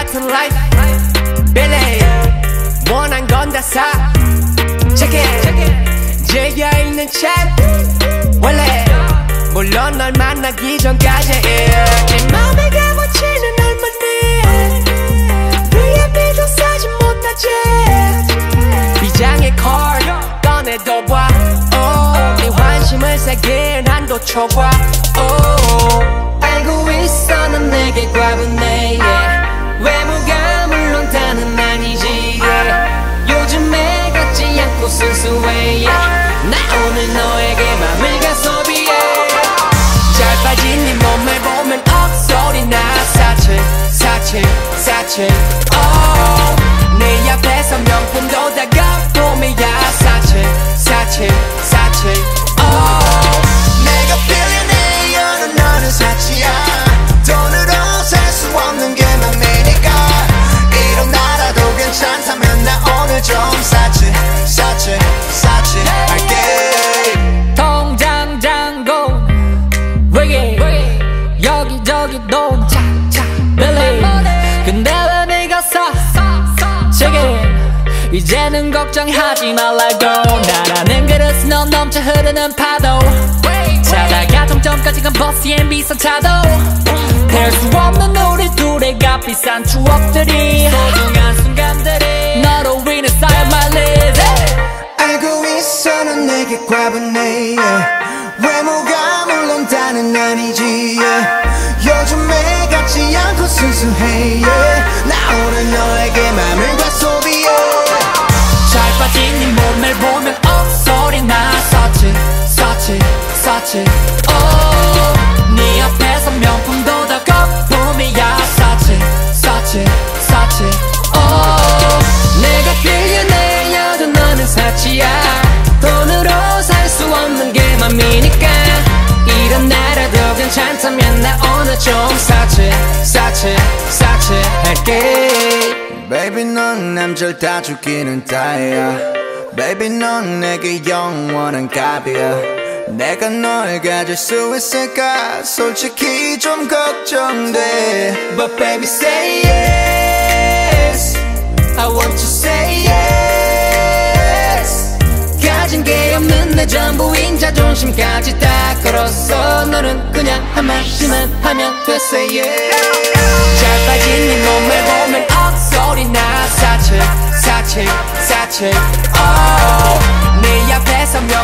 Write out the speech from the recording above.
같은 life 빌리 원한 건 다 사 check it 즐겨있는 책 원래 물론 널 만나기 전까지 내 맘에 가무치는 얼마니 VIP도 사지 못하지 비장의 card 꺼내도 봐 네 관심을 세긴 한도 초과 알고 있어 넌 내게 과분해 외모가 물론 다는 아니지 요즘에 같지 않고 순수해 나 오늘 너에게 맘을 가 소비해 잘 빠진 네 몸을 보면 억소리나 사치 네 앞에서 명품도 다 거품이야 사치 내가 billionaire 너는 사치야 돈으로 살 수 없는 게 맘이니까 이런 나라도 괜찮다면 나 오늘 좀 사치 할게 통장 잔고 왜게 여기저기 돈 빌리 근데 왜 네가 사 이제는 걱정하지 말라고 나라는 그릇은 넌 넘쳐 흐르는 파도 자다가 종점까지 간 버스에 비싼 차도 될 수 없는 우리 둘의 값비싼 추억들이 소중한 순간들이 너로 인해 쌓여 my life 알고 있어 넌 내게 과분해 외모가 물론 다는 아니지 요즘에 같지 않고 순수해 나 오늘 너에게 맘을 다 소비해 잘 빠진 네 몸을 보면 억소리나 사치 네 앞에서 명품도 다 거품이야 사치 내가 빌려내려도 너는 사치야 돈으로 살 수 없는 게 맘이니까 이런 나라도 괜찮다면 나 오늘 좀 사치 할게 Baby 넌 남절 다 죽이는 따위야 Baby 넌 내게 영원한 갑이야 내가 널 가질 수 있을까 솔직히 좀 걱정돼 But baby say yes I want to say yes 가진 게 없는 내 전부인 자존심까지 다 걸었어 너는 그냥 한마디만 하면 돼 say yes 잘 빠진 네 몸을 보면 억소리나 사치 네 앞에서